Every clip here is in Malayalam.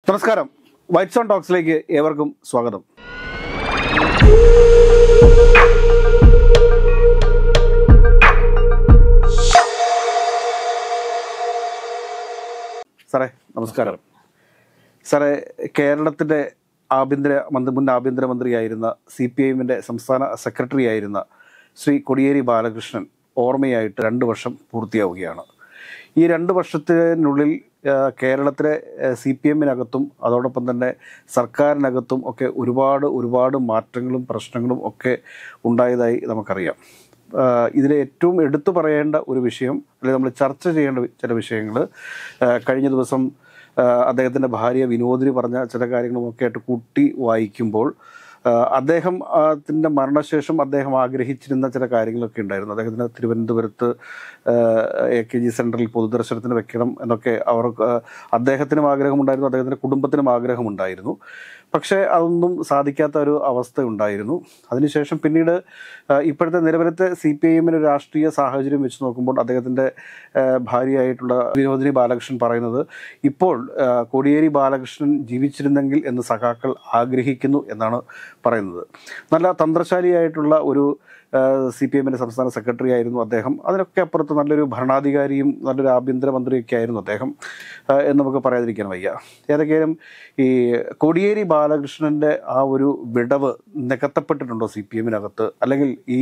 നമസ്കാരം. വൈറ്റ് സോൺ ടോക്സിലേക്ക് ഏവർക്കും സ്വാഗതം. സാറേ നമസ്കാരം. സാറേ, കേരളത്തിൻ്റെ മുൻ ആഭ്യന്തരമന്ത്രിയായിരുന്ന CPIഎമ്മിൻ്റെ സംസ്ഥാന സെക്രട്ടറി ആയിരുന്ന ശ്രീ കോടിയേരി ബാലകൃഷ്ണൻ ഓർമ്മയായിട്ട് 2 വർഷം പൂർത്തിയാവുകയാണ്. ഈ 2 വർഷത്തിനുള്ളിൽ കേരളത്തിലെ CPIഎമ്മിനകത്തും അതോടൊപ്പം തന്നെ സർക്കാരിനകത്തും ഒക്കെ ഒരുപാട് മാറ്റങ്ങളും പ്രശ്നങ്ങളും ഒക്കെ ഉണ്ടായതായി നമുക്കറിയാം. ഇതിൽ ഏറ്റവും എടുത്തു പറയേണ്ട ഒരു വിഷയം, അല്ലെങ്കിൽ നമ്മൾ ചർച്ച ചെയ്യേണ്ട ചില വിഷയങ്ങൾ, കഴിഞ്ഞ ദിവസം അദ്ദേഹത്തിൻ്റെ ഭാര്യ വിനോദിനി പറഞ്ഞ ചില കാര്യങ്ങളുമൊക്കെ ആയിട്ട് കൂട്ടി വായിക്കുമ്പോൾ അദ്ദേഹത്തിൻ്റെ മരണശേഷം അദ്ദേഹം ആഗ്രഹിച്ചിരുന്ന ചില കാര്യങ്ങളൊക്കെ ഉണ്ടായിരുന്നു. അദ്ദേഹത്തിന് തിരുവനന്തപുരത്ത് AKG സെൻറ്ററിൽ പൊതുദർശനത്തിന് വെക്കണം എന്നൊക്കെ അദ്ദേഹത്തിനും ആഗ്രഹമുണ്ടായിരുന്നു, അദ്ദേഹത്തിൻ്റെ കുടുംബത്തിനും ആഗ്രഹമുണ്ടായിരുന്നു. പക്ഷേ അതൊന്നും സാധിക്കാത്ത ഒരു അവസ്ഥ ഉണ്ടായിരുന്നു. അതിനുശേഷം പിന്നീട് ഇപ്പോഴത്തെ നിലവിലത്തെ CPIഎമ്മിൻ്റെ രാഷ്ട്രീയ സാഹചര്യം വെച്ച് നോക്കുമ്പോൾ അദ്ദേഹത്തിൻ്റെ ഭാര്യയായിട്ടുള്ള വിനോദിനി ബാലകൃഷ്ണൻ പറയുന്നത്, ഇപ്പോൾ കോടിയേരി ബാലകൃഷ്ണൻ ജീവിച്ചിരുന്നെങ്കിൽ എന്ന് സഖാക്കൾ ആഗ്രഹിക്കുന്നു എന്നാണ് പറയുന്നത്. നല്ല തന്ത്രശാലിയായിട്ടുള്ള ഒരു CPIഎമ്മിൻ്റെ സംസ്ഥാന സെക്രട്ടറി ആയിരുന്നു അദ്ദേഹം. അതിനൊക്കെ അപ്പുറത്ത് നല്ലൊരു ഭരണാധികാരിയും നല്ലൊരു ആഭ്യന്തരമന്ത്രിയൊക്കെ ആയിരുന്നു അദ്ദേഹം എന്ന് നമുക്ക് പറയാതിരിക്കാൻ വയ്യ. ഏതൊക്കെയാലും ഈ കോടിയേരി ബാലകൃഷ്ണൻ്റെ ആ ഒരു വിടവ് നികത്തപ്പെട്ടിട്ടുണ്ടോ CPIഎമ്മിനകത്ത്? അല്ലെങ്കിൽ ഈ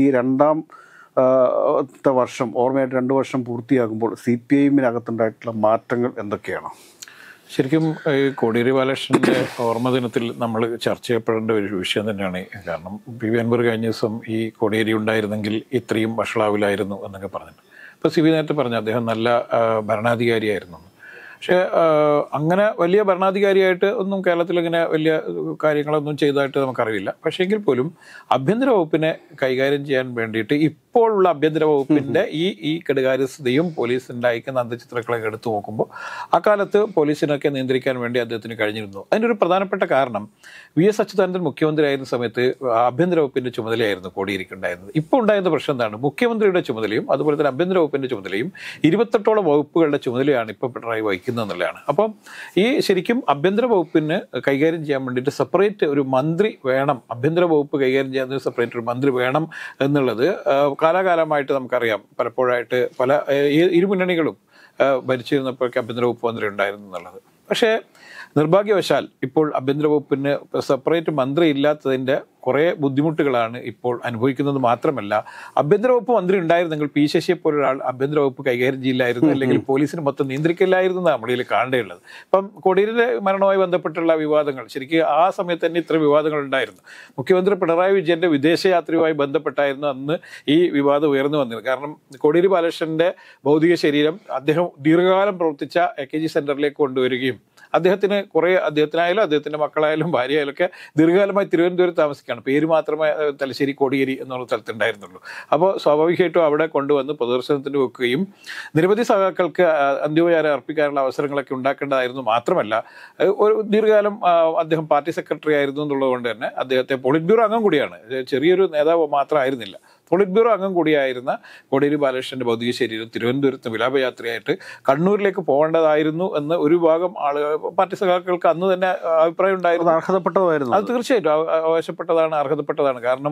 രണ്ടാമത്തെ വർഷം ഓർമ്മയായിട്ട് 2 വർഷം പൂർത്തിയാകുമ്പോൾ CPIഎമ്മിനകത്തുണ്ടായിട്ടുള്ള മാറ്റങ്ങൾ എന്തൊക്കെയാണ്? ശരിക്കും ഈ കോടിയേരി ബാലകൃഷ്ണൻ്റെ ഓർമ്മ ദിനത്തിൽ നമ്മൾ ചർച്ച ചെയ്യപ്പെടേണ്ട ഒരു വിഷയം തന്നെയാണ്. കാരണം PV അൻവർ കഴിഞ്ഞ ദിവസം ഈ കോടിയേരി ഉണ്ടായിരുന്നെങ്കിൽ ഇത്രയും വഷളാവില്ലായിരുന്നു എന്നൊക്കെ പറഞ്ഞിട്ട്. ഇപ്പോൾ CB നേരത്തെ പറഞ്ഞു അദ്ദേഹം നല്ല ഭരണാധികാരിയായിരുന്നു. പക്ഷേ അങ്ങനെ വലിയ ഭരണാധികാരിയായിട്ട് ഒന്നും കേരളത്തിൽ ഇങ്ങനെ വലിയ കാര്യങ്ങളൊന്നും ചെയ്തതായിട്ട് നമുക്കറിയില്ല. പക്ഷേ എങ്കിൽ പോലും ആഭ്യന്തര വകുപ്പിനെ കൈകാര്യം ചെയ്യാൻ വേണ്ടിയിട്ട് ഇപ്പോഴുള്ള ആഭ്യന്തര വകുപ്പിൻ്റെ ഈ കെടുകാര്യസ്ഥതയും പോലീസ് ഉണ്ടായിരിക്കുന്ന അന്തചിത്രങ്ങളൊക്കെ എടുത്തു നോക്കുമ്പോൾ അക്കാലത്ത് പോലീസിനൊക്കെ നിയന്ത്രിക്കാൻ വേണ്ടി അദ്ദേഹത്തിന് കഴിഞ്ഞിരുന്നു. അതിൻ്റെ ഒരു പ്രധാനപ്പെട്ട കാരണം VS അച്യുതാനന്ദൻ മുഖ്യമന്ത്രി ആയിരുന്ന സമയത്ത് ആഭ്യന്തര വകുപ്പിൻ്റെ ചുമതലയായിരുന്നു കോടിയേരിക്കുണ്ടായിരുന്നത്. ഇപ്പോൾ ഉണ്ടായിരുന്ന പ്രശ്നം എന്താണ്? മുഖ്യമന്ത്രിയുടെ ചുമതലയും അതുപോലെ തന്നെ ആഭ്യന്തര വകുപ്പിൻ്റെ ചുമതലയും 28ഓളം വകുപ്പുകളുടെ ചുമതലയാണ് ഇപ്പോൾ പിണറായി വഹിക്കുന്നത് എന്നുള്ളതാണ്. അപ്പം ഈ ശരിക്കും ആഭ്യന്തര വകുപ്പിന് കൈകാര്യം ചെയ്യാൻ വേണ്ടിയിട്ട് സെപ്പറേറ്റ് ഒരു മന്ത്രി വേണം, ആഭ്യന്തര വകുപ്പ് കൈകാര്യം ചെയ്യാൻ സെപ്പറേറ്റ് ഒരു മന്ത്രി വേണം എന്നുള്ളത് കാലാകാലമായിട്ട് നമുക്കറിയാം. പലപ്പോഴായിട്ട് പല ഇരുമുന്നണികളും ഭരിച്ചിരുന്നപ്പോഴൊക്കെ ആഭ്യന്തര വകുപ്പ് മന്ത്രി ഉണ്ടായിരുന്നു എന്നുള്ളത്. പക്ഷേ നിർഭാഗ്യവശാൽ ഇപ്പോൾ ആഭ്യന്തര വകുപ്പിന് സെപ്പറേറ്റ് മന്ത്രി ഇല്ലാത്തതിൻ്റെ കുറേ ബുദ്ധിമുട്ടുകളാണ് ഇപ്പോൾ അനുഭവിക്കുന്നത്. മാത്രമല്ല, ആഭ്യന്തര വകുപ്പ് മന്ത്രി ഉണ്ടായിരുന്നെങ്കിൽ P ശശിയെ പോലൊരാൾ ആഭ്യന്തര വകുപ്പ് കൈകാര്യം ചെയ്യില്ലായിരുന്നു, അല്ലെങ്കിൽ പോലീസിന് മൊത്തം നിയന്ത്രിക്കില്ലായിരുന്നു എന്നാണ് നമ്മളിൽ കാണേണ്ടത്. ഇപ്പം കോടിയേരിയുടെ മരണവുമായി ബന്ധപ്പെട്ടുള്ള വിവാദങ്ങൾ, ശരിക്കും ആ സമയത്ത് തന്നെ ഇത്ര വിവാദങ്ങൾ ഉണ്ടായിരുന്നു. മുഖ്യമന്ത്രി പിണറായി വിജയൻ്റെ വിദേശയാത്രയുമായി ബന്ധപ്പെട്ടായിരുന്നു അന്ന് ഈ വിവാദം ഉയർന്നു വന്നത്. കാരണം കോടിയേരി ബാലകൃഷ്ണൻ്റെ ഭൗതിക ശരീരം അദ്ദേഹം ദീർഘകാലം പ്രവർത്തിച്ച AKG സെൻറ്ററിലേക്ക് കൊണ്ടുവരികയും അദ്ദേഹത്തിനായാലും അദ്ദേഹത്തിൻ്റെ മക്കളായാലും ഭാര്യയായാലും ഒക്കെ ദീർഘകാലമായി തിരുവനന്തപുരത്ത് താമസിക്കുകയാണ്. പേര് മാത്രമേ തലശ്ശേരി കോടിയേരി എന്നുള്ള സ്ഥലത്തുണ്ടായിരുന്നുള്ളൂ. അപ്പോൾ സ്വാഭാവികമായിട്ടും അവിടെ കൊണ്ടുവന്ന് പ്രദർശനത്തിന് വെക്കുകയും നിരവധി സഖാക്കൾക്ക് അന്ത്യോപചാരം അർപ്പിക്കാനുള്ള അവസരങ്ങളൊക്കെ ഉണ്ടാക്കേണ്ടതായിരുന്നു. മാത്രമല്ല, ഒരു ദീർഘകാലം അദ്ദേഹം പാർട്ടി സെക്രട്ടറി ആയിരുന്നു എന്നുള്ളത് കൊണ്ട് തന്നെ അദ്ദേഹത്തെ പോളിറ്റ് ബ്യൂറോ അംഗം കൂടിയാണ്, ചെറിയൊരു നേതാവ് മാത്രമായിരുന്നില്ല. പോളിറ്റ് ബ്യൂറോ അംഗം കൂടിയായിരുന്ന കോടിയേരി ബാലകൃഷ്ണൻ്റെ ഭൗതിക ശരീരം തിരുവനന്തപുരത്ത് വിലാപയാത്രയായിട്ട് കണ്ണൂരിലേക്ക് പോകേണ്ടതായിരുന്നു എന്ന് ഒരു ഭാഗം ആളുകൾ, പാർട്ടി സഖാക്കൾക്ക് അന്ന് തന്നെ അഭിപ്രായം ഉണ്ടായിരുന്നു. അർഹതപ്പെട്ടതായിരുന്നു അത് തീർച്ചയായിട്ടും ആവശ്യപ്പെട്ടതാണ്, അർഹതപ്പെട്ടതാണ്. കാരണം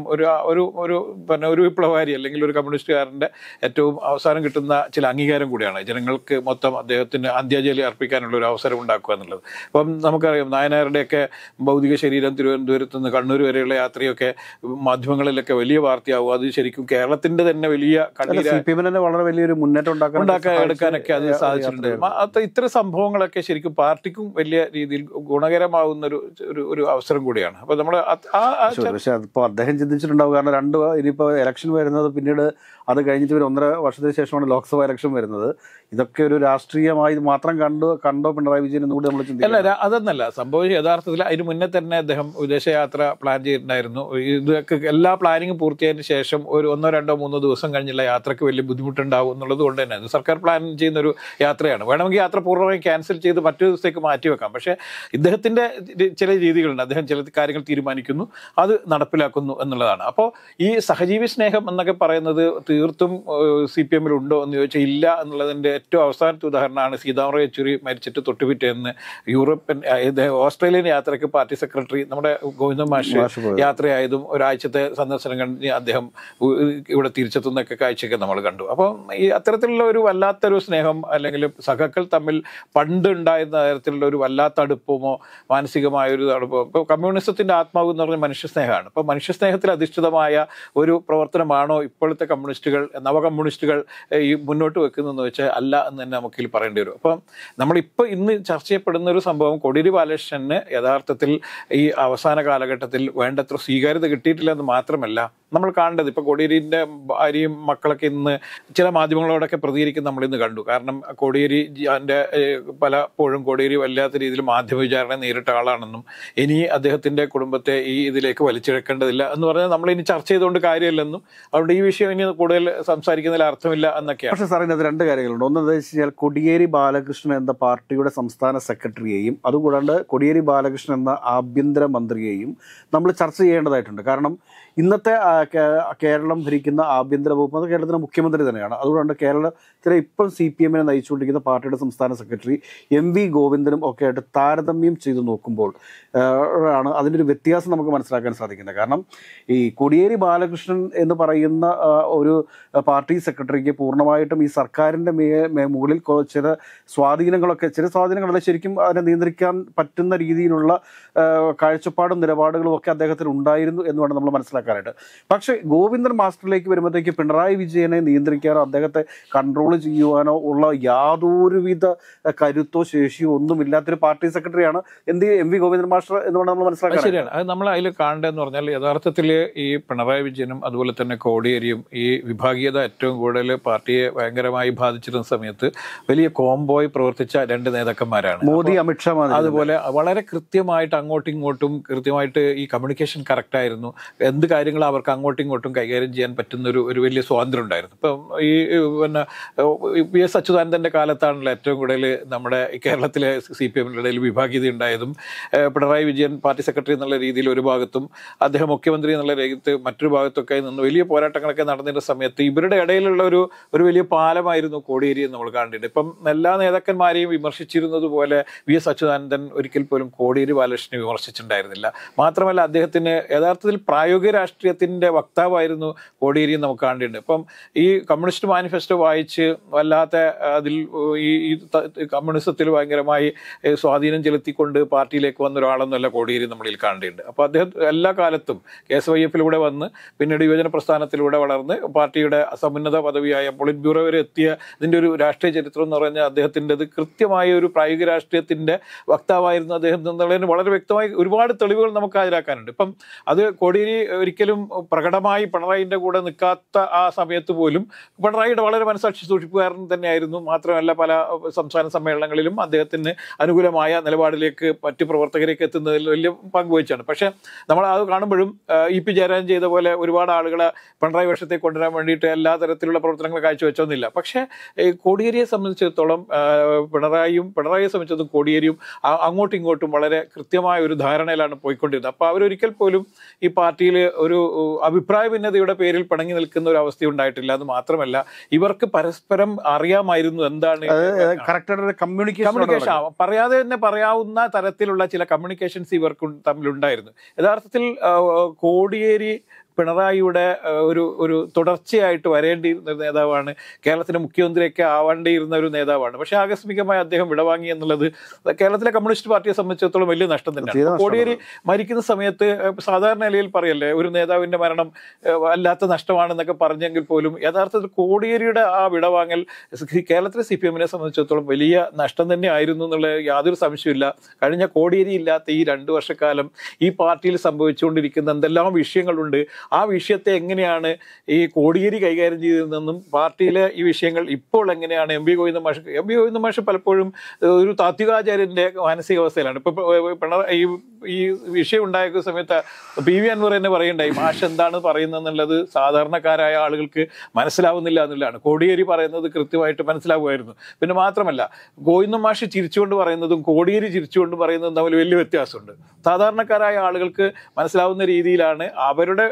ഒരു വിപ്ലവകാരി അല്ലെങ്കിൽ ഒരു കമ്മ്യൂണിസ്റ്റുകാരൻ്റെ ഏറ്റവും അവസാനം കിട്ടുന്ന ചില അംഗീകാരം കൂടിയാണ് ജനങ്ങൾക്ക് മൊത്തം അദ്ദേഹത്തിന് അന്ത്യാഞ്ജലി അർപ്പിക്കാനുള്ള ഒരു അവസരം ഉണ്ടാക്കുക എന്നുള്ളത്. ഇപ്പം നമുക്കറിയാം, നായനാരുടെയൊക്കെ ഭൗതിക ശരീരം തിരുവനന്തപുരത്ത് നിന്ന് കണ്ണൂർ വരെയുള്ള യാത്രയൊക്കെ മാധ്യമങ്ങളിലൊക്കെ വലിയ വാർത്തയാവും. അത് ശരിക്കും കേരളത്തിന്റെ തന്നെ വലിയ വളരെ വലിയൊരു മുന്നേറ്റം എടുക്കാനൊക്കെ അത് സാധിച്ചിട്ടുണ്ട്. ഇത്തരം സംഭവങ്ങളൊക്കെ ശരിക്കും പാർട്ടിക്കും വലിയ രീതിയിൽ ഗുണകരമാകുന്ന ഒരു അവസരം കൂടിയാണ്. അപ്പൊ നമ്മൾ പക്ഷെ അതിപ്പോ അദ്ദേഹം ചിന്തിച്ചിട്ടുണ്ടാവും. കാരണം ഇനിയിപ്പോ ഇലക്ഷൻ വരുന്നത് പിന്നീട് അത് കഴിഞ്ഞിട്ട് 1.5 വർഷത്തിന് ശേഷമാണ് ലോക്സഭ ഇലക്ഷൻ വരുന്നത്. ഇതൊക്കെ ഒരു രാഷ്ട്രീയമായി മാത്രം കണ്ടോ പിണറായി വിജയൻ എന്നുകൂടി നമ്മൾ ചിന്തിക്കും. അല്ല, അതൊന്നല്ല സംഭവിച്ചത്. യഥാർത്ഥത്തിൽ അതിന് മുന്നേ തന്നെ അദ്ദേഹം വിദേശയാത്ര പ്ലാൻ ചെയ്തിട്ടുണ്ടായിരുന്നു. ഇതൊക്കെ എല്ലാ പ്ലാനിങ്ങും പൂർത്തിയായതിനു ശേഷം ഒരു 1-2-3 ദിവസം കഴിഞ്ഞുള്ള യാത്രയ്ക്ക് വലിയ ബുദ്ധിമുട്ടുണ്ടാവും എന്നുള്ളത് കൊണ്ട് തന്നെ അത് സർക്കാർ പ്ലാൻ ചെയ്യുന്ന ഒരു യാത്രയാണ്. വേണമെങ്കിൽ യാത്ര പൂർണ്ണമായും ക്യാൻസൽ ചെയ്ത് മറ്റൊരു ദിവസത്തേക്ക് മാറ്റിവെക്കാം. പക്ഷേ ഇദ്ദേഹത്തിൻ്റെ ചില രീതികളുണ്ട്. അദ്ദേഹം ചില കാര്യങ്ങൾ തീരുമാനിക്കുന്നു, അത് നടപ്പിലാക്കുന്നു എന്നുള്ളതാണ്. അപ്പോൾ ഈ സഹജീവി സ്നേഹം എന്നൊക്കെ പറയുന്നത് തീർത്തും CPM ഉണ്ടോ എന്ന് ചോദിച്ചാൽ ഇല്ല എന്നുള്ളതിൻ്റെ ഏറ്റവും അവസാനത്തെ ഉദാഹരണമാണ് സീതാറാം യെച്ചൂരി മരിച്ചിട്ട് തൊട്ടുപിറ്റേന്ന് ഓസ്ട്രേലിയൻ യാത്രയ്ക്ക് പാർട്ടി സെക്രട്ടറി നമ്മുടെ ഗോവിന്ദൻ മാഷ് യാത്രയായതും ഒരാഴ്ചത്തെ സന്ദർശനം കഴിഞ്ഞ് അദ്ദേഹം ഇവിടെ തിരിച്ചെത്തുന്നൊക്കെ കാഴ്ചയൊക്കെ നമ്മൾ കണ്ടു. അപ്പം ഈ അത്തരത്തിലുള്ള ഒരു വല്ലാത്തൊരു സ്നേഹം അല്ലെങ്കിൽ സഖാക്കൾ തമ്മിൽ പണ്ട് ഉണ്ടായിരുന്ന തരത്തിലുള്ള ഒരു വല്ലാത്ത അടുപ്പമോ മാനസികമായ ഒരു അടുപ്പമോ ഇപ്പോൾ കമ്മ്യൂണിസത്തിൻ്റെ ആത്മാവ് എന്ന് പറഞ്ഞാൽ മനുഷ്യസ്നേഹമാണ്. അപ്പോൾ മനുഷ്യസ്നേഹത്തിൽ അധിഷ്ഠിതമായ ഒരു പ്രവർത്തനമാണോ ഇപ്പോഴത്തെ കമ്മ്യൂണിസ്റ്റുകൾ നവകമ്മ്യൂണിസ്റ്റുകൾ ഈ മുന്നോട്ട് വെക്കുന്നതെന്ന് വെച്ചാൽ അല്ല എന്ന് തന്നെ നമുക്കിൽ പറയേണ്ടി വരും. അപ്പം നമ്മളിപ്പോൾ ഇന്ന് ചർച്ച ചെയ്യപ്പെടുന്ന ഒരു സംഭവം കോടിയേരി ബാലകൃഷ്ണന് യഥാർത്ഥത്തിൽ ഈ അവസാന കാലഘട്ടത്തിൽ വേണ്ടത്ര സ്വീകാര്യത കിട്ടിയിട്ടില്ല എന്ന് മാത്രമല്ല നമ്മൾ കാണേണ്ടത് ഇപ്പോൾ കോടിയേരിൻ്റെ ഭാര്യയും മക്കളൊക്കെ ഇന്ന് ചില മാധ്യമങ്ങളോടൊക്കെ പ്രതികരിക്കുന്ന നമ്മളിന്ന് കണ്ടു. കാരണം കോടിയേരി എൻ്റെ പലപ്പോഴും കോടിയേരി വല്ലാത്ത രീതിയിൽ മാധ്യമ വിചാരണ നേരിട്ട ആളാണെന്നും ഇനി അദ്ദേഹത്തിൻ്റെ കുടുംബത്തെ ഈ ഇതിലേക്ക് വലിച്ചിഴക്കേണ്ടതില്ല എന്ന് പറഞ്ഞാൽ നമ്മളിനി ചർച്ച ചെയ്തുകൊണ്ട് കാര്യമില്ലെന്നും അതുകൊണ്ട് ഈ വിഷയം ഇനി കൂടുതൽ സംസാരിക്കുന്നതിൽ അർത്ഥമില്ല എന്നൊക്കെയാണ്. പക്ഷേ സാർ ഇതിനകത്ത് രണ്ട് കാര്യങ്ങളുണ്ട്. ഒന്ന് എന്താ വെച്ച് കഴിഞ്ഞാൽ കോടിയേരി ബാലകൃഷ്ണൻ എന്ന പാർട്ടിയുടെ സംസ്ഥാന സെക്രട്ടറിയെയും അതുകൂടാണ്ട് കോടിയേരി ബാലകൃഷ്ണൻ എന്ന ആഭ്യന്തരമന്ത്രിയെയും നമ്മൾ ചർച്ച ചെയ്യേണ്ടതായിട്ടുണ്ട്. കാരണം ഇന്നത്തെ കേരളം ഭരിക്കുന്ന ആഭ്യന്തര വകുപ്പ് അത് കേരളത്തിലെ മുഖ്യമന്ത്രി തന്നെയാണ്. അതുകൊണ്ട് കേരളത്തിലെ ഇപ്പം CPM നയിച്ചുകൊണ്ടിരിക്കുന്ന പാർട്ടിയുടെ സംസ്ഥാന സെക്രട്ടറി MV ഗോവിന്ദനും ഒക്കെ ആയിട്ട് താരതമ്യം ചെയ്ത് നോക്കുമ്പോൾ ആണ് അതിൻ്റെ ഒരു വ്യത്യാസം നമുക്ക് മനസ്സിലാക്കാൻ സാധിക്കുന്നത്. കാരണം ഈ കോടിയേരി ബാലകൃഷ്ണൻ എന്ന് പറയുന്ന ഒരു പാർട്ടി സെക്രട്ടറിക്ക് പൂർണ്ണമായിട്ടും ഈ സർക്കാരിൻ്റെ മുകളിൽ ചില സ്വാധീനങ്ങളല്ല ശരിക്കും അതിനെ നിയന്ത്രിക്കാൻ പറ്റുന്ന രീതിയിലുള്ള കാഴ്ചപ്പാടും നിലപാടുകളും ഒക്കെ അദ്ദേഹത്തിന് ഉണ്ടായിരുന്നു എന്ന് വേണം നമ്മൾ മനസ്സിലാക്കാനായിട്ട്. പക്ഷേ ഗോവിന്ദൻ മാസ്റ്ററിലേക്ക് വരുമ്പോഴത്തേക്ക് പിണറായി വിജയനെ നിയന്ത്രിക്കാനോ അദ്ദേഹത്തെ കൺട്രോൾ ചെയ്യുവാനോ ഉള്ള യാതൊരുവിധ കരുത്തോ ശേഷിയോ ഒന്നുമില്ലാത്തൊരു പാർട്ടി സെക്രട്ടറിയാണ് MV ഗോവിന്ദൻ മാസ്റ്റർ എന്ന് വേണം നമ്മൾ മനസ്സിലാക്കാൻ. ശരിയാണ്. അത് നമ്മൾ അതിൽ കാണേണ്ടതെന്ന് പറഞ്ഞാൽ യഥാർത്ഥത്തിൽ ഈ പിണറായി വിജയനും അതുപോലെ തന്നെ കോടിയേരിയും ഈ വിഭാഗീയത ഏറ്റവും കൂടുതൽ പാർട്ടിയെ ഭയങ്കരമായി ബാധിച്ചിരുന്ന സമയത്ത് വലിയ കോംബോയി പ്രവർത്തിച്ച രണ്ട് നേതാക്കന്മാരാണ് മോദി അമിത്ഷാ. അതുപോലെ വളരെ കൃത്യമായിട്ട് അങ്ങോട്ടും ഇങ്ങോട്ടും കൃത്യമായിട്ട് ഈ കമ്മ്യൂണിക്കേഷൻ കറക്റ്റ് ആയിരുന്നു. എന്ത് കാര്യങ്ങളും അവർക്ക് അങ്ങോട്ടും ഇങ്ങോട്ടും കൈകാര്യം ചെയ്യാൻ പറ്റുന്ന ഒരു വലിയ സ്വാതന്ത്ര്യം ഉണ്ടായിരുന്നു. ഇപ്പം ഈ പിന്നെ PS അച്യുതാനന്ദൻ്റെ കാലത്താണല്ലോ ഏറ്റവും കൂടുതൽ നമ്മുടെ കേരളത്തിലെ CPM-ന്റെ ഇടയിൽ വിഭാഗീയത ഉണ്ടായതും പിണറായി വിജയൻ പാർട്ടി സെക്രട്ടറി എന്നുള്ള രീതിയിൽ ഒരു ഭാഗത്തും അദ്ദേഹം മുഖ്യമന്ത്രി എന്നുള്ള രീതിയിൽ മറ്റൊരു ഭാഗത്തൊക്കെ നിന്ന് വലിയ പോരാട്ടങ്ങളൊക്കെ നടന്നിരുന്ന സമയത്ത് ഇവരുടെ ഇടയിലുള്ള ഒരു വലിയ പാലമായിരുന്നു കോടിയേരി എന്ന് നമ്മൾ കണ്ടിട്ടുണ്ട്. ഇപ്പം എല്ലാ നേതാക്കന്മാരെയും വിമർശിച്ചിരുന്നത് പോലെ VS അച്യുതാനന്ദൻ ഒരിക്കൽ പോലും കോടിയേരി ബാലകൃഷ്ണനെ വിമർശിച്ചിട്ടുണ്ടായിരുന്നില്ല. മാത്രമല്ല അദ്ദേഹത്തിന് യഥാർത്ഥത്തിൽ പ്രായോഗിക രാഷ്ട്രീയത്തിൻ്റെ വക്താവായിരുന്നു കോടിയേരി നമുക്ക് കാണേണ്ടിയുണ്ട്. ഇപ്പം ഈ കമ്മ്യൂണിസ്റ്റ് മാനിഫെസ്റ്റോ വായിച്ച് വല്ലാത്ത അതിൽ ഈ കമ്മ്യൂണിസത്തിൽ ഭയങ്കരമായി സ്വാധീനം ചെലുത്തിക്കൊണ്ട് പാർട്ടിയിലേക്ക് വന്ന ഒരാളൊന്നുമല്ല കോടിയേരി നമ്മളിൽ കാണേണ്ടിയുണ്ട്. അപ്പോൾ അദ്ദേഹം എല്ലാ കാലത്തും KSYF-ലൂടെ വന്ന് പിന്നീട് യുവജന പ്രസ്ഥാനത്തിലൂടെ വളർന്ന് പാർട്ടിയുടെ സമുന്നത പദവിയായ പോളിറ്റ് ബ്യൂറോ വരെ എത്തിയ ഇതിൻ്റെ ഒരു രാഷ്ട്രീയ ചരിത്രം എന്ന് പറഞ്ഞാൽ അദ്ദേഹത്തിൻ്റെത് കൃത്യമായ ഒരു പ്രായോഗിക രാഷ്ട്രീയത്തിൻ്റെ വക്താവായിരുന്നു അദ്ദേഹം എന്നുള്ളതിന് വളരെ വ്യക്തമായി ഒരുപാട് തെളിവുകൾ നമുക്ക് ഹാജരാക്കാനുണ്ട്. ഇപ്പം അത് കോടിയേരി ഒരിക്കലും പ്രകടമായി പിണറായിൻ്റെ കൂടെ നിൽക്കാത്ത ആ സമയത്ത് പോലും പിണറായിയുടെ വളരെ മനസാക്ഷി സൂക്ഷിപ്പുകാരൻ തന്നെയായിരുന്നു. മാത്രമല്ല പല സംസ്ഥാന സമ്മേളനങ്ങളിലും അദ്ദേഹത്തിന് അനുകൂലമായ നിലപാടിലേക്ക് മറ്റു പ്രവർത്തകരേക്ക് എത്തുന്നതിൽ വലിയ പങ്കുവഹിച്ചാണ്. പക്ഷേ നമ്മൾ അത് കാണുമ്പോഴും EP ജയരാജൻ ചെയ്ത പോലെ ഒരുപാട് ആളുകളെ പിണറായി പക്ഷത്തെ കൊണ്ടുവരാൻ വേണ്ടിയിട്ട് എല്ലാ തരത്തിലുള്ള പ്രവർത്തനങ്ങൾ കാഴ്ചവെച്ചൊന്നുമില്ല. പക്ഷേ കോടിയേരിയെ സംബന്ധിച്ചിടത്തോളം പിണറായിയെ സംബന്ധിച്ചിടത്തോളം കോടിയേരിയും അങ്ങോട്ടും ഇങ്ങോട്ടും വളരെ കൃത്യമായ ഒരു ധാരണയിലാണ് പോയിക്കൊണ്ടിരുന്നത്. അപ്പോൾ അവരൊരിക്കൽ പോലും ഈ പാർട്ടിയിൽ ഒരു അഭിപ്രായ ഭിന്നതയുടെ പേരിൽ പിണങ്ങി നിൽക്കുന്ന ഒരു അവസ്ഥ ഉണ്ടായിട്ടില്ല. അത് മാത്രമല്ല ഇവർക്ക് പരസ്പരം അറിയാമായിരുന്നു എന്താണ് കമ്മ്യൂണിക്കേഷൻ പറയാതെ തന്നെ പറയാവുന്ന തരത്തിലുള്ള ചില കമ്മ്യൂണിക്കേഷൻസ് ഇവർക്ക് തമ്മിലുണ്ടായിരുന്നു. യഥാർത്ഥത്തിൽ കോടിയേരി പിണറായിയുടെ ഒരു തുടർച്ചയായിട്ട് വരേണ്ടിയിരുന്ന ഒരു നേതാവാണ്. കേരളത്തിലെ മുഖ്യമന്ത്രിയൊക്കെ ആവേണ്ടിയിരുന്ന ഒരു നേതാവാണ്. പക്ഷേ ആകസ്മികമായി അദ്ദേഹം വിടവാങ്ങി എന്നുള്ളത് കേരളത്തിലെ കമ്മ്യൂണിസ്റ്റ് പാർട്ടിയെ സംബന്ധിച്ചിടത്തോളം വലിയ നഷ്ടം തന്നെയാണ്. കോടിയേരി മരിക്കുന്ന സമയത്ത് സാധാരണ നിലയിൽ പറയല്ലേ ഒരു നേതാവിൻ്റെ മരണം വല്ലാത്ത നഷ്ടമാണെന്നൊക്കെ പറഞ്ഞെങ്കിൽ പോലും യഥാർത്ഥത്തിൽ കോടിയേരിയുടെ ആ വിടവാങ്ങൽ കേരളത്തിലെ CPM-നെ സംബന്ധിച്ചിടത്തോളം വലിയ നഷ്ടം തന്നെ ആയിരുന്നു എന്നുള്ള യാതൊരു സംശയമില്ല. കഴിഞ്ഞ കോടിയേരി ഇല്ലാത്ത ഈ 2 വർഷക്കാലം ഈ പാർട്ടിയിൽ സംഭവിച്ചുകൊണ്ടിരിക്കുന്ന എന്തെല്ലാം വിഷയങ്ങളുണ്ട് ആ വിഷയത്തെ എങ്ങനെയാണ് ഈ കോടിയേരി കൈകാര്യം ചെയ്തതെന്നും പാർട്ടിയിലെ ഈ വിഷയങ്ങൾ ഇപ്പോൾ എങ്ങനെയാണ് എം വി ഗോവിന്ദ മാഷ് പലപ്പോഴും ഒരു താത്വികാചാര്യന്റെ മാനസികാവസ്ഥയിലാണ്. ഇപ്പൊ പിണറായി ഈ വിഷയം ഉണ്ടായ സമയത്ത് പി വി അൻവർ തന്നെ പറയണ്ടായി മാഷ് എന്താണ് പറയുന്നതെന്നുള്ളത് സാധാരണക്കാരായ ആളുകൾക്ക് മനസ്സിലാവുന്നില്ല എന്നുള്ളതാണ്. കോടിയേരി പറയുന്നത് കൃത്യമായിട്ട് മനസ്സിലാവുമായിരുന്നു. പിന്നെ മാത്രമല്ല ഗോവിന്ദ മാഷ് ചിരിച്ചുകൊണ്ട് പറയുന്നതും കോടിയേരി ചിരിച്ചുകൊണ്ട് പറയുന്നതും തമ്മിൽ വലിയ വ്യത്യാസമുണ്ട്. സാധാരണക്കാരായ ആളുകൾക്ക് മനസ്സിലാവുന്ന രീതിയിലാണ് അവരുടെ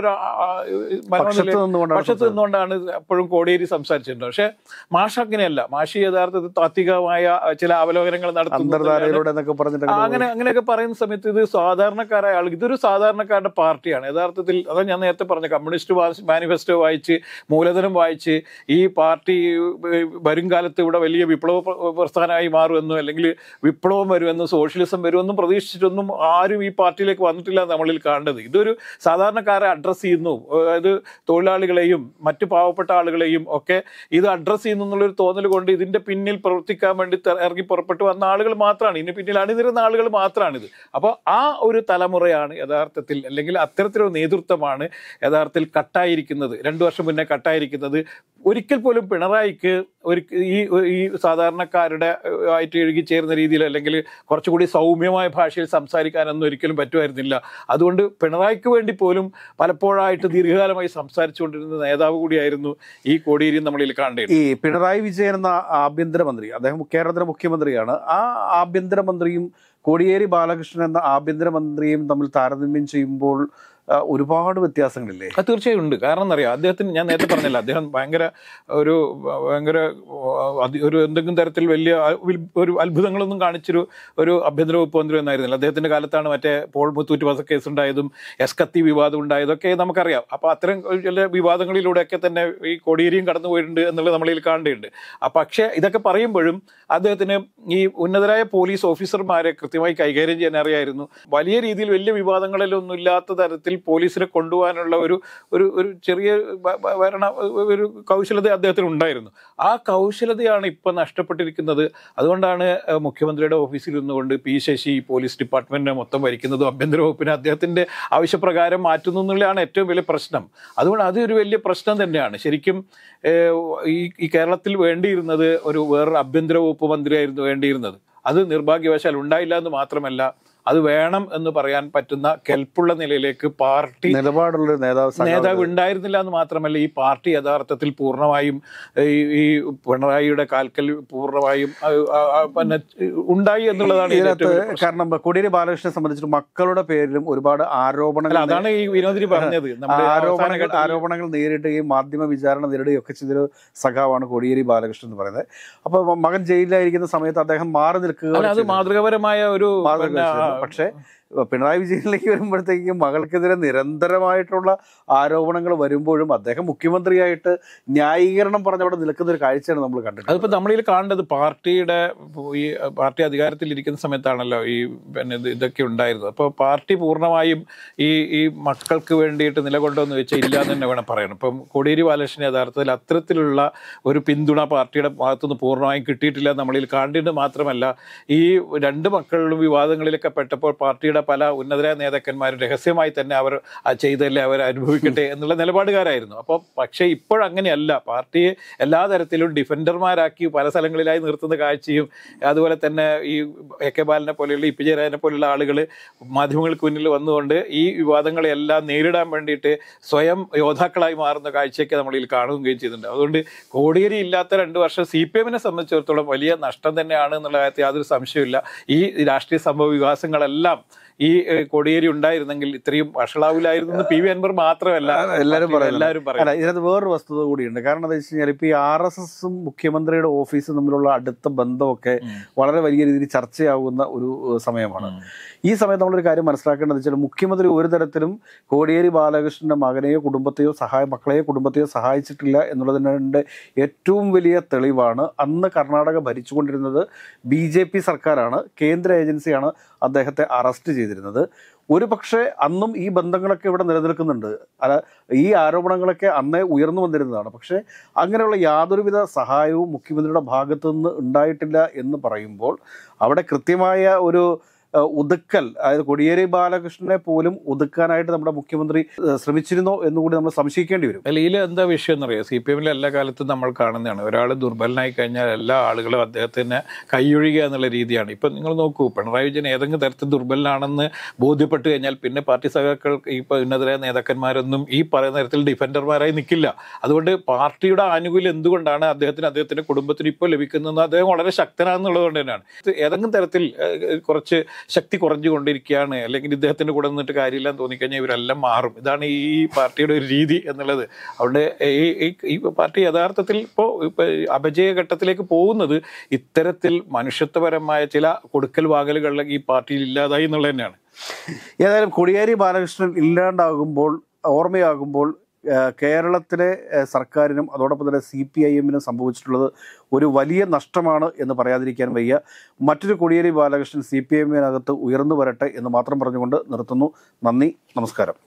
പക്ഷത്ത് നിന്നുകൊണ്ടാണ് എപ്പോഴും കോടിയേരി സംസാരിച്ചിട്ടുണ്ട്. പക്ഷെ മാഷ് അങ്ങനെയല്ല. മാഷ് യഥാർത്ഥത്തിൽ താത്വികമായ ചില അവലോകനങ്ങൾ നടത്തുന്നു. അങ്ങനെയൊക്കെ പറയുന്ന സമയത്ത് ഇത് സാധാരണക്കാരായ ആളുകൾ, ഇതൊരു സാധാരണക്കാരുടെ പാർട്ടിയാണ് യഥാർത്ഥത്തിൽ. അതാ ഞാൻ നേരത്തെ പറഞ്ഞ കമ്മ്യൂണിസ്റ്റ് മാനിഫെസ്റ്റോ വായിച്ച് മൂലധനം വായിച്ച് ഈ പാർട്ടി വരും കാലത്ത് ഇവിടെ വലിയ വിപ്ലവ പ്രസ്ഥാനമായി മാറുമെന്നോ അല്ലെങ്കിൽ വിപ്ലവം വരുമെന്നോ സോഷ്യലിസം വരുമെന്നും പ്രതീക്ഷിച്ചിട്ടൊന്നും ആരും ഈ പാർട്ടിയിലേക്ക് വന്നിട്ടില്ല നമ്മളിൽ കാണേണ്ടത്. ഇതൊരു സാധാരണക്കാരെ അഡ്രസ്സ് ചെയ്യുന്നു, അതായത് തൊഴിലാളികളെയും മറ്റു പാവപ്പെട്ട ആളുകളെയും ഒക്കെ ഇത് അഡ്രസ്സ് ചെയ്യുന്നു എന്നുള്ളൊരു തോന്നൽ കൊണ്ട് ഇതിന്റെ പിന്നിൽ പ്രവർത്തിക്കാൻ വേണ്ടി ഇറങ്ങി പുറപ്പെട്ടു വന്ന ആളുകൾ മാത്രമാണ്, ഇതിന് പിന്നിൽ അണിനിരുന്ന ആളുകൾ മാത്രമാണിത്. അപ്പോൾ ആ ഒരു തലമുറയാണ് യഥാർത്ഥത്തിൽ, അല്ലെങ്കിൽ അത്തരത്തിലൊരു നേതൃത്വമാണ് യഥാർത്ഥത്തിൽ കട്ടായിരിക്കുന്നത്, 2 വർഷം മുന്നേ കട്ടായിരിക്കുന്നത്. ഒരിക്കൽ പോലും പിണറായിക്ക് ഈ സാധാരണക്കാരുടെ ആയിട്ട് ഇഴുകിച്ചേരുന്ന രീതിയിൽ അല്ലെങ്കിൽ കുറച്ചുകൂടി സൗമ്യമായ ഭാഷയിൽ സംസാരിക്കാനൊന്നും ഒരിക്കലും പറ്റുമായിരുന്നില്ല. അതുകൊണ്ട് പിണറായിക്ക് വേണ്ടി പോലും പലപ്പോഴായിട്ട് ദീർഘകാലമായി സംസാരിച്ചുകൊണ്ടിരുന്ന നേതാവ് കൂടിയായിരുന്നു ഈ കോടിയേരി നമ്മളിൽ കാണേണ്ടത്. ഈ പിണറായി വിജയൻ എന്ന ആഭ്യന്തരമന്ത്രി, അദ്ദേഹം കേരളത്തിലെ മുഖ്യമന്ത്രിയാണ്. ആ ആഭ്യന്തരമന്ത്രിയും കോടിയേരി ബാലകൃഷ്ണൻ എന്ന ആഭ്യന്തരമന്ത്രിയും തമ്മിൽ താരതമ്യം ചെയ്യുമ്പോൾ ഒരുപാട് വ്യത്യാസങ്ങളില്ലേ? അത് തീർച്ചയായും ഉണ്ട്. കാരണം എന്നറിയാം, അദ്ദേഹത്തിന് ഞാൻ നേരത്തെ പറഞ്ഞില്ല, അദ്ദേഹം ഭയങ്കര ഒരു എന്തെങ്കിലും തരത്തിൽ വലിയ ഒരു അത്ഭുതങ്ങളൊന്നും കാണിച്ചൊരു ആഭ്യന്തര വകുപ്പ് മന്ത്രി ഒന്നായിരുന്നില്ല. അദ്ദേഹത്തിന്റെ കാലത്താണ് മറ്റേ പോൾ മുത്തൂറ്റ് വധക്കേസ് ഉണ്ടായതും എസ് കത്തി വിവാദം ഉണ്ടായതൊക്കെ നമുക്കറിയാം. അപ്പൊ അത്തരം ചില വിവാദങ്ങളിലൂടെയൊക്കെ തന്നെ ഈ കോടിയേരിയും കടന്നു പോയിട്ടുണ്ട് എന്നുള്ളത് നമ്മളിൽ കാണേണ്ടതുണ്ട്. പക്ഷേ ഇതൊക്കെ പറയുമ്പോഴും അദ്ദേഹത്തിന് ഈ ഉന്നതരായ പോലീസ് ഓഫീസർമാരെ കൃത്യമായി കൈകാര്യം ചെയ്യാൻ അറിയായിരുന്നു. വലിയ രീതിയിൽ വലിയ വിവാദങ്ങളിലൊന്നും ഇല്ലാത്ത തരത്തിൽ പോലീസിനെ കൊണ്ടുപോകാനുള്ള ഒരു ചെറിയ ഒരു കൗശലത അദ്ദേഹത്തിന് ഉണ്ടായിരുന്നു. ആ കൗശലതയാണ് ഇപ്പൊ നഷ്ടപ്പെട്ടിരിക്കുന്നത്. അതുകൊണ്ടാണ് മുഖ്യമന്ത്രിയുടെ ഓഫീസിൽ നിന്നുകൊണ്ട് പി ശശി പോലീസ് ഡിപ്പാർട്ട്മെന്റിനെ മൊത്തം ഭരിക്കുന്നത്, ആഭ്യന്തര വകുപ്പിനെ അദ്ദേഹത്തിന്റെ ആവശ്യപ്രകാരം മാറ്റുന്നു എന്നുള്ളതാണ് ഏറ്റവും വലിയ പ്രശ്നം. അതുകൊണ്ട് അതൊരു വലിയ പ്രശ്നം തന്നെയാണ്. ശരിക്കും ഈ കേരളത്തിൽ വേണ്ടിയിരുന്നത് വേറൊരു ആഭ്യന്തര വകുപ്പ് മന്ത്രിയായിരുന്നു വേണ്ടിയിരുന്നത്. അത് നിർഭാഗ്യവശാൽ ഉണ്ടായില്ല എന്ന് മാത്രമല്ല, അത് വേണം എന്ന് പറയാൻ പറ്റുന്ന കെൽപ്പുള്ള നിലയിലേക്ക് പാർട്ടി നിലപാടുള്ള നേതാവ് ഉണ്ടായിരുന്നില്ല എന്ന് മാത്രമല്ല, ഈ പാർട്ടി യഥാർത്ഥത്തിൽ പൂർണ്ണമായും ഈ പിണറായിയുടെ കാൽക്കൽ പൂർണ്ണമായും പിന്നെ ഉണ്ടായി എന്നുള്ളതാണ്. കാരണം കോടിയേരി ബാലകൃഷ്ണനെ സംബന്ധിച്ചിട്ട് മക്കളുടെ പേരിലും ഒരുപാട് ആരോപണങ്ങൾ, അതാണ് ഈ വിനോദിനി പറഞ്ഞത്, ആരോപണങ്ങൾ നേരിടുകയും മാധ്യമ വിചാരണ നേരിടുകയും ഒക്കെ ചെയ്തൊരു സഖാവാണ് കോടിയേരി ബാലകൃഷ്ണൻ എന്ന് പറയുന്നത്. അപ്പൊ മകൻ ജയിലിലായിരിക്കുന്ന സമയത്ത് അദ്ദേഹം മാറി നിൽക്കുക, അത് മാതൃകാപരമായ ഒരു. പക്ഷേ പിണറായി വിജയനിലേക്ക് വരുമ്പോഴത്തേക്കും മകൾക്കെതിരെ നിരന്തരമായിട്ടുള്ള ആരോപണങ്ങൾ വരുമ്പോഴും അദ്ദേഹം മുഖ്യമന്ത്രിയായിട്ട് ന്യായീകരണം പറഞ്ഞവിടെ നിൽക്കുന്ന ഒരു കാഴ്ചയാണ് നമ്മൾ കണ്ടത്. അതിപ്പോൾ നമ്മളിൽ കാണേണ്ടത് ഈ പാർട്ടി അധികാരത്തിലിരിക്കുന്ന സമയത്താണല്ലോ ഈ പിന്നെ ഇതൊക്കെ ഉണ്ടായിരുന്നത്. അപ്പോൾ പാർട്ടി പൂർണ്ണമായും ഈ മക്കൾക്ക് വേണ്ടിയിട്ട് നിലകൊണ്ടെന്ന് വെച്ചാൽ ഇല്ല എന്ന് തന്നെ വേണം പറയണം. ഇപ്പം കോടിയേരി ബാലകൃഷ്ണൻ യഥാർത്ഥത്തിൽ അത്തരത്തിലുള്ള ഒരു പിന്തുണ പാർട്ടിയുടെ ഭാഗത്തുനിന്ന് പൂർണ്ണമായും കിട്ടിയിട്ടില്ല നമ്മളിൽ കാണേണ്ടത്. മാത്രമല്ല, ഈ 2 മക്കളിലും വിവാദങ്ങളിലൊക്കെ പെട്ടപ്പോൾ പാർട്ടിയുടെ പല ഉന്നതരായ നേതാക്കന്മാരും രഹസ്യമായി തന്നെ അവർ ചെയ്തല്ലേ അവർ അനുഭവിക്കട്ടെ എന്നുള്ള നിലപാടുകാരായിരുന്നു. അപ്പോൾ പക്ഷേ ഇപ്പോഴങ്ങനെയല്ല. പാർട്ടിയെ എല്ലാ തരത്തിലും ഡിഫൻഡർമാരാക്കി പല സ്ഥലങ്ങളിലായി നിർത്തുന്ന കാഴ്ചയും, അതുപോലെ തന്നെ ഈ AK ബാലനെ പോലെയുള്ള പി ജയരാജനെ പോലെയുള്ള ആളുകൾ മാധ്യമങ്ങൾക്ക് മുന്നിൽ വന്നുകൊണ്ട് ഈ വിവാദങ്ങളെല്ലാം നേരിടാൻ വേണ്ടിയിട്ട് സ്വയം യോദ്ധാക്കളായി മാറുന്ന കാഴ്ചയൊക്കെ നമ്മളിൽ കാണുകയും ചെയ്തിട്ടുണ്ട്. അതുകൊണ്ട് കോടിയേരി ഇല്ലാത്ത 2 വർഷം CPM-നെ സംബന്ധിച്ചിടത്തോളം വലിയ നഷ്ടം തന്നെയാണ് എന്നുള്ള കാര്യത്തിൽ യാതൊരു സംശയമില്ല. ഈ രാഷ്ട്രീയ സംഭവ വികാസങ്ങളെല്ലാം ഈ കോടിയേരി ഉണ്ടായിരുന്നെങ്കിൽ ഇത്രയും വഷളാവില്ലായിരുന്നു. PV അൻവർ മാത്രമല്ല, എല്ലാവരും പറയും. ഇതിനകത്ത് വേറൊരു വസ്തുത കൂടിയുണ്ട്. കാരണം എന്താ വെച്ച് കഴിഞ്ഞാൽ ഇപ്പൊ ഈ RSSും മുഖ്യമന്ത്രിയുടെ ഓഫീസും തമ്മിലുള്ള അടുത്ത ബന്ധമൊക്കെ വളരെ വലിയ രീതിയിൽ ചർച്ചയാവുന്ന ഒരു സമയമാണ്. ഈ സമയത്ത് നമ്മളൊരു കാര്യം മനസ്സിലാക്കേണ്ടത് വെച്ചാൽ മുഖ്യമന്ത്രി ഒരു തരത്തിലും കോടിയേരി ബാലകൃഷ്ണന്റെ മകനെയോ കുടുംബത്തെയോ മക്കളെയോ കുടുംബത്തെയോ സഹായിച്ചിട്ടില്ല എന്നുള്ളതിന്റെ ഏറ്റവും വലിയ തെളിവാണ് അന്ന് കർണാടക ഭരിച്ചുകൊണ്ടിരുന്നത് BJP സർക്കാരാണ്. കേന്ദ്ര ഏജൻസിയാണ് അദ്ദേഹത്തെ അറസ്റ്റ് ചെയ്തിരുന്നത്. ഒരു പക്ഷേ അന്നും ഈ ബന്ധങ്ങളൊക്കെ ഇവിടെ നിലനിൽക്കുന്നുണ്ട്. ഈ ആരോപണങ്ങളൊക്കെ അന്നേ ഉയർന്നു വന്നിരുന്നതാണ്. പക്ഷേ അങ്ങനെയുള്ള യാതൊരുവിധ സഹായവും മുഖ്യമന്ത്രിയുടെ ഭാഗത്തു നിന്ന് ഉണ്ടായിട്ടില്ല എന്ന് പറയുമ്പോൾ അവിടെ കൃത്യമായ ഒരു ഒതുക്കൽ, അതായത് കോടിയേരി ബാലകൃഷ്ണനെ പോലും ഒതുക്കാനായിട്ട് നമ്മുടെ മുഖ്യമന്ത്രി ശ്രമിച്ചിരുന്നോ എന്നുകൂടി നമ്മൾ സംശയിക്കേണ്ടി വരും. അല്ല, ഇതിൽ എന്താ വിഷയം എന്നറിയാം, CPM-ലെ എല്ലാ കാലത്തും നമ്മൾ കാണുന്നതാണ്, ഒരാൾ ദുർബലനായി കഴിഞ്ഞാൽ എല്ലാ ആളുകളും അദ്ദേഹത്തിന് കൈയൊഴിയുക എന്നുള്ള രീതിയാണ്. ഇപ്പം നിങ്ങൾ നോക്കൂ, പിണറായി വിജയൻ ഏതെങ്കിലും തരത്തിൽ ദുർബലനാണെന്ന് ബോധ്യപ്പെട്ട് കഴിഞ്ഞാൽ പിന്നെ പാർട്ടി സഖാക്കൾ, ഇപ്പോൾ ഉന്നതരായ നേതാക്കന്മാരൊന്നും ഈ പറയുന്ന തരത്തിൽ ഡിഫൻഡർമാരായി നിൽക്കില്ല. അതുകൊണ്ട് പാർട്ടിയുടെ ആനുകൂല്യം എന്തുകൊണ്ടാണ് അദ്ദേഹത്തിന്റെ കുടുംബത്തിന് ഇപ്പോൾ ലഭിക്കുന്നതെന്ന് അദ്ദേഹം വളരെ ശക്തനാണെന്നുള്ളത് കൊണ്ട് തന്നെയാണ്. ഏതെങ്കിലും തരത്തിൽ കുറച്ച് ശക്തി കുറഞ്ഞുകൊണ്ടിരിക്കുകയാണ്, അല്ലെങ്കിൽ ഇദ്ദേഹത്തിന്റെ കൂടെ നിന്നിട്ട് കാര്യമില്ലാന്ന് തോന്നിക്കഴിഞ്ഞാൽ ഇവരെല്ലാം മാറും. ഇതാണ് ഈ പാർട്ടിയുടെ ഒരു രീതി എന്നുള്ളത്. അവിടെ ഈ പാർട്ടി യഥാർത്ഥത്തിൽ ഇപ്പോൾ അപജയ ഘട്ടത്തിലേക്ക് പോകുന്നത് ഇത്തരത്തിൽ മനുഷ്യത്വപരമായ ചില കൊടുക്കൽ വാങ്ങലുകളിലേക്ക് ഈ പാർട്ടിയിൽ ഇല്ലാതായി എന്നുള്ളത് തന്നെയാണ്. ഏതായാലും കോടിയേരി ബാലകൃഷ്ണൻ ഇല്ലാണ്ടാകുമ്പോൾ, ഓർമ്മയാകുമ്പോൾ കേരളത്തിലെ സർക്കാരിനും അതോടൊപ്പം തന്നെ CPIM-നും സംഭവിച്ചിട്ടുള്ളത് ഒരു വലിയ നഷ്ടമാണ് എന്ന് പറയാതിരിക്കാൻ വയ്യ. മറ്റൊരു കോടിയേരി ബാലകൃഷ്ണൻ CPIM-നകത്ത് ഉയർന്നു വരട്ടെ എന്ന് മാത്രം പറഞ്ഞുകൊണ്ട് നിർത്തുന്നു. നന്ദി, നമസ്കാരം.